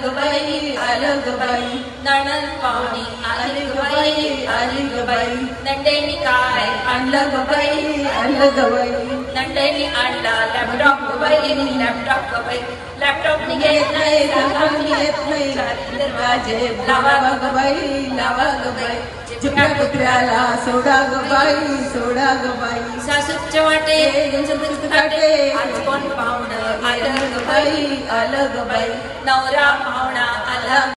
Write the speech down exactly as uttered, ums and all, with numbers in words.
अलग बाई अलग बाई नणन पाहुणी आली ग बाई आली ग बाई नंडेनी काय आणलं ग बाई आणलं ग बाई नंडेनी आणला लॅपटॉप ग बाई लॅपटॉप ग बाई लॅपटॉप नि घेत नाही घेत नाही दरवाजे लावा ग बाई लावा ग बाई चिपळ्या कुत्र्याला सोडा ग बाई सोडा ग बाई सासूच्या वाटे काटे आज कोण पाहुणं आलं ग बाई आलं ग बाई नवरा पाहुणा आला